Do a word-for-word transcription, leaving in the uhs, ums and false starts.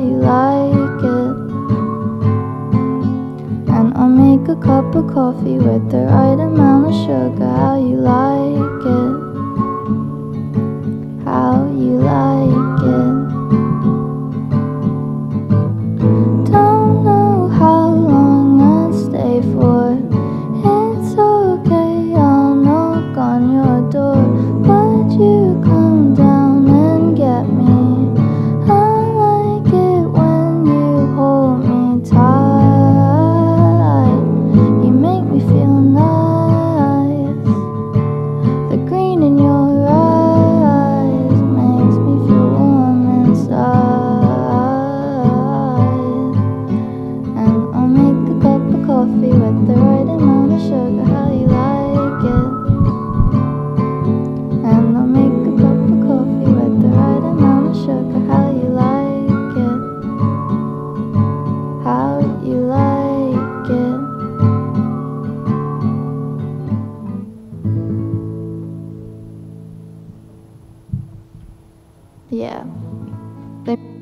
you like it. And I'll make a cup of coffee with the right amount of sugar. How you like it? How you like it? Don't know how long I'll stay for. It's okay, I'll knock on your door. Would you come down and get me? I like it when you hold me tight. You make me feel nice. The green in your eyes makes me feel warm inside. And I'll make a cup of coffee with the right amount of sugar. How you like it? And I'll make a cup of coffee with the right amount of sugar. How you like it? How you like it? Yeah. They